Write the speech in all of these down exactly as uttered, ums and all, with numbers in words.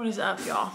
What is up, y'all?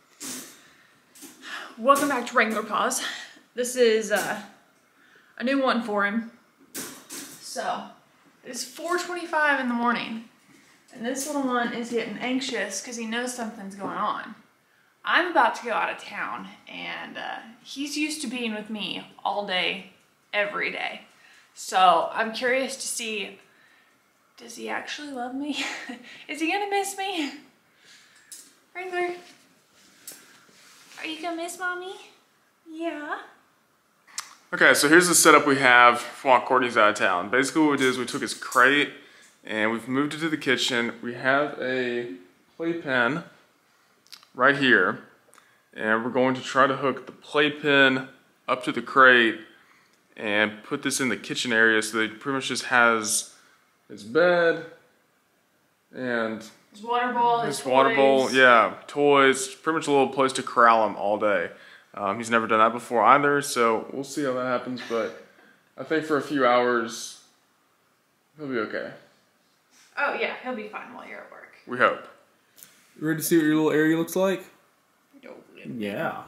Welcome back to Wrangler Paws. This is uh, a new one for him. So, it's four twenty-five in the morning, and this little one is getting anxious because he knows something's going on. I'm about to go out of town, and uh, he's used to being with me all day, every day. So, I'm curious to see, does he actually love me? Is he gonna miss me? Wrangler, are you gonna miss mommy? Yeah. Okay, so here's the setup we have while Courtney's out of town. Basically what we did is we took his crate and we've moved it to the kitchen. We have a playpen right here, and we're going to try to hook the playpen up to the crate and put this in the kitchen area so that he pretty much just has his bed and his water bowl, his, his toys. water bowl, yeah, toys, pretty much a little place to corral him all day. Um, he's never done that before either, so we'll see how that happens, but I think for a few hours, he'll be okay. Oh yeah, he'll be fine while you're at work. We hope. You ready to see what your little area looks like? Yeah.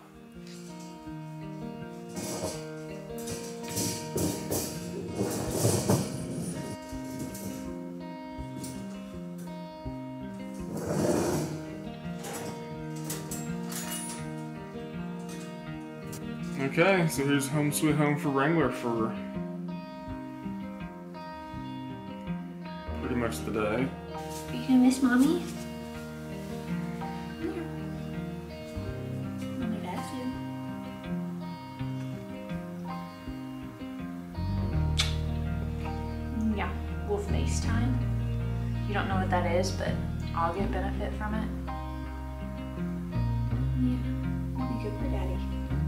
Okay, so here's home sweet home for Wrangler for pretty much the day. Are you gonna miss mommy? Yeah. Mommy loves you. Yeah, we'll FaceTime. You don't know what that is, but I'll get benefit from it. Yeah, I'll be good for daddy.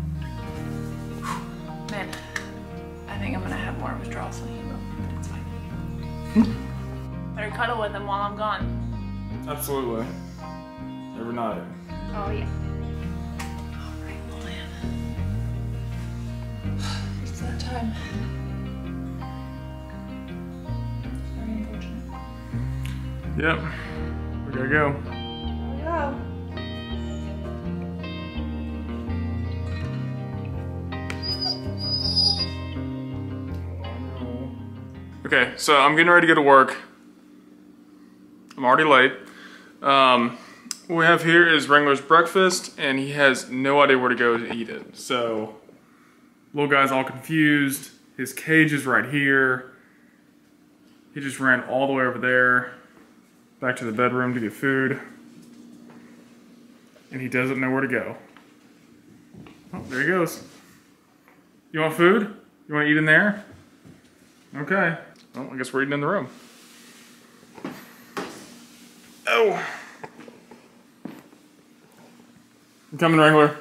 Man, I think I'm gonna have more withdrawals than you will. That's fine. Better cuddle with him while I'm gone. Absolutely. Every night. Oh yeah. Alright, well man. It's that time. Very unfortunate. Yep. We gotta go. Here we go. Okay, so I'm getting ready to go to work. I'm already late. Um, what we have here is Wrangler's breakfast, and he has no idea where to go to eat it. So, little guy's all confused. His cage is right here. He just ran all the way over there, back to the bedroom to get food. And he doesn't know where to go. Oh, there he goes. You want food? You want to eat in there? Okay. Well, I guess we're eating in the room. Oh. I'm coming, Wrangler.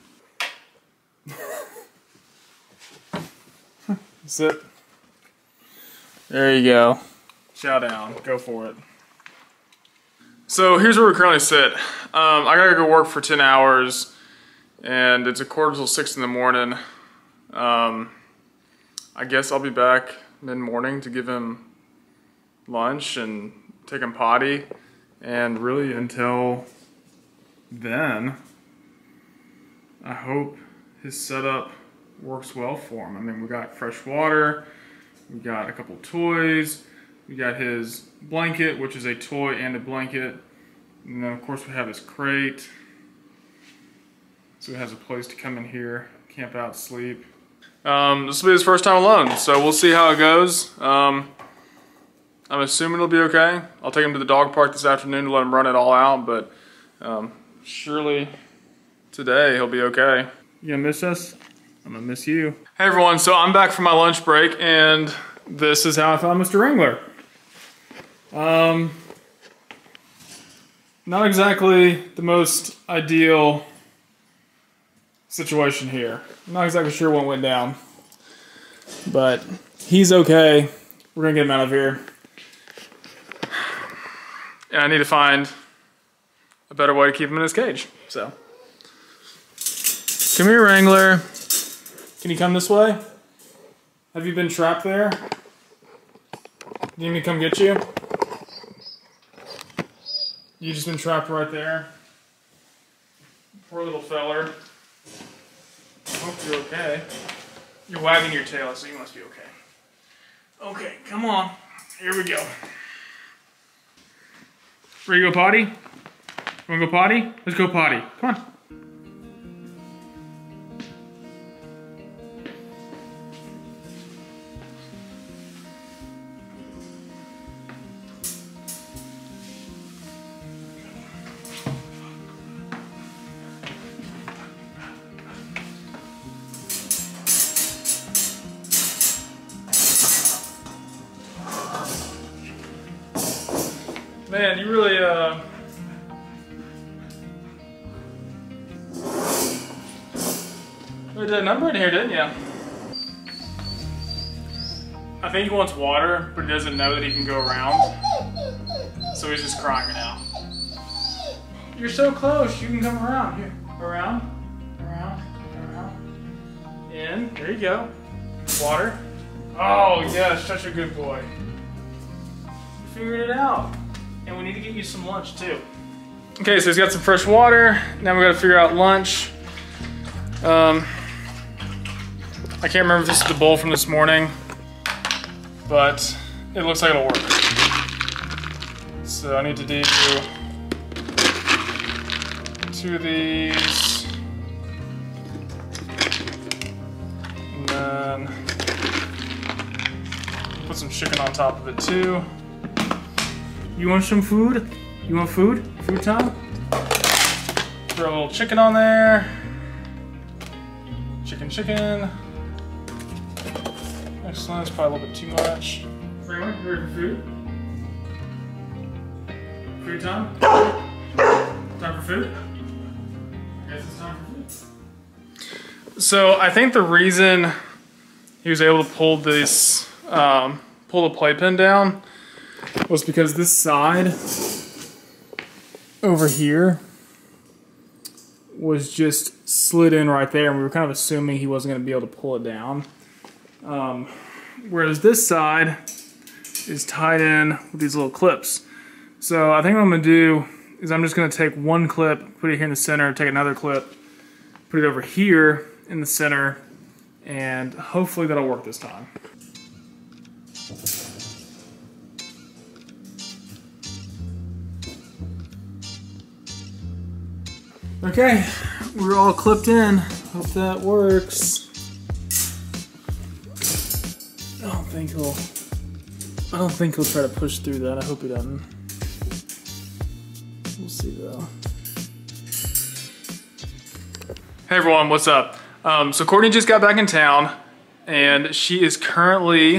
Sit. There you go. Chow down. Go for it. So here's where we currently sit. Um, I gotta go work for ten hours, and it's a quarter till six in the morning. Um, I guess I'll be back mid-morning to give him lunch and take him potty, and really until then I hope his setup works well for him. I mean, we got fresh water, we got a couple toys, we got his blanket, which is a toy and a blanket, and then of course we have his crate, so he has a place to come in here, camp out, sleep. Um, this will be his first time alone, so we'll see how it goes. Um, I'm assuming it'll be okay. I'll take him to the dog park this afternoon to let him run it all out, but um, surely today he'll be okay. You gonna miss us? I'm gonna miss you. Hey everyone, so I'm back from my lunch break, and this is how I found Mister Wrangler. Um, not exactly the most ideal situation here. I'm not exactly sure what went down, but he's okay. We're gonna get him out of here. And I need to find a better way to keep him in his cage, so. Come here, Wrangler. Can you come this way? Have you been trapped there? Do you need me to come get you? You just been trapped right there? Poor little feller. I hope you're okay. You're wagging your tail, so you must be okay. Okay, come on. Here we go. Ready to go potty? Wanna go potty? Let's go potty. Come on. Man, you really, uh... really did a number in here, didn't you? I think he wants water, but he doesn't know that he can go around. So he's just crying now. You're so close, you can come around. Here, around, around, around. In, there you go. Water. Oh, yes, such a good boy. You figured it out. And we need to get you some lunch too. Okay, so he's got some fresh water. Now we gotta figure out lunch. Um, I can't remember if this is the bowl from this morning, but it looks like it'll work. So I need to do two of these. And then put some chicken on top of it too. You want some food? You want food? Food time? Throw a little chicken on there. Chicken, chicken. Excellent, it's probably a little bit too much. Everyone, you ready for food? Food time? Time for food? I guess it's time for food. So I think the reason he was able to pull this, um, pull the playpen down was because this side over here was just slid in right there, and we were kind of assuming he wasn't going to be able to pull it down. Um, whereas this side is tied in with these little clips. So I think what I'm going to do is I'm just going to take one clip, put it here in the center, take another clip, put it over here in the center, and hopefully that'll work this time. Okay, we're all clipped in. Hope that works. I don't think he'll. I don't think he'll try to push through that. I hope he doesn't. We'll see though. Hey everyone, what's up? Um, so Courtney just got back in town, and she is currently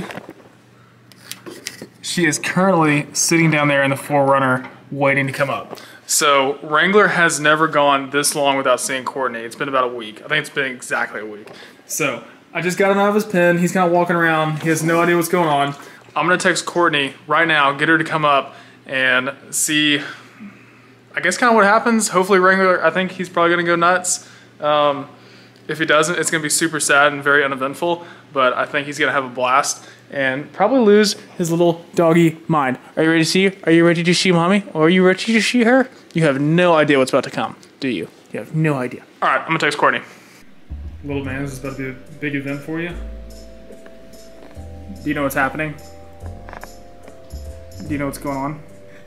she is currently sitting down there in the four runner, waiting to come up. So Wrangler has never gone this long without seeing Courtney. It's been about a week. I think it's been exactly a week. So I just got him out of his pen. He's kind of walking around. He has no idea what's going on. I'm gonna text Courtney right now, get her to come up and see, I guess kind of what happens. Hopefully Wrangler, I think he's probably gonna go nuts. Um, if he doesn't, it's gonna be super sad and very uneventful, but I think he's gonna have a blast and probably lose his little doggy mind. Are you ready to see her? Are you ready to see mommy? Or are you ready to see her? You have no idea what's about to come, do you? You have no idea. All right, I'm gonna text Courtney. Little man, this is about to be a big event for you. Do you know what's happening? Do you know what's going on?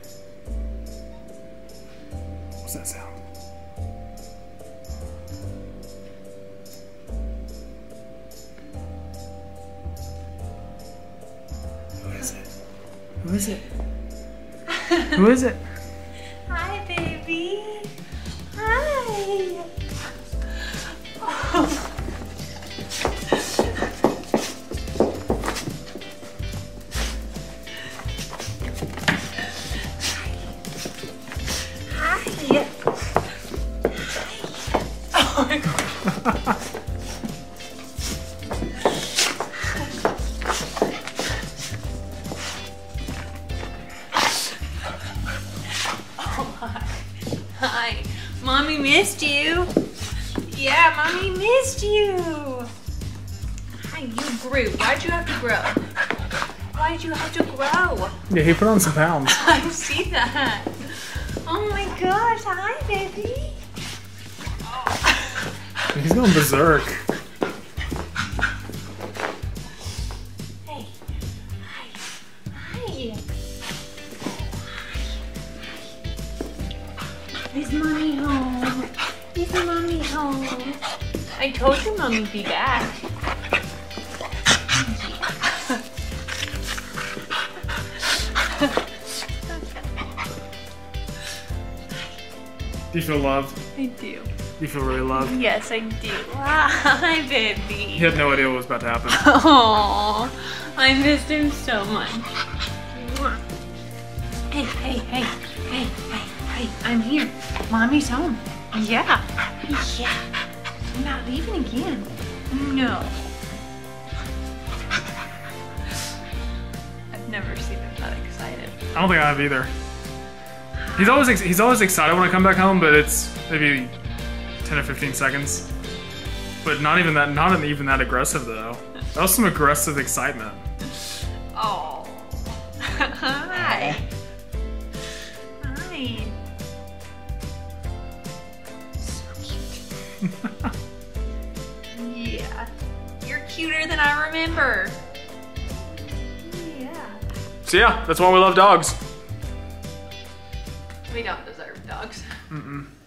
What's that sound? Who is it? Who is it? Who is it? Hi, baby. Hi. Oh. Hi. Oh my God. Hi. Mommy missed you. Yeah, Mommy missed you. Hi, you grew. Why'd you have to grow? Why'd you have to grow? Yeah, he put on some pounds. I see that. Oh my gosh. Hi, baby. He's going berserk. Hey. Hi. Hi. Is mommy home? Is mommy home? I told you mommy'd be back. Do you feel loved? I do. Do you feel really loved? Yes, I do. Hi, baby. You had no idea what was about to happen. Oh, I missed him so much. Hey, hey, hey, hey, hey, hey, I'm here. Mommy's home. Yeah. Yeah. I'm not leaving again. No. I've never seen him that excited. I don't think I have either. He's always ex he's always excited when I come back home, but it's maybe ten or fifteen seconds. But not even that, not even that aggressive though. That was some aggressive excitement. Oh. Hi. Hi. So cute. Yeah. You're cuter than I remember. Yeah. So yeah, that's why we love dogs. We don't deserve dogs. Mm-mm.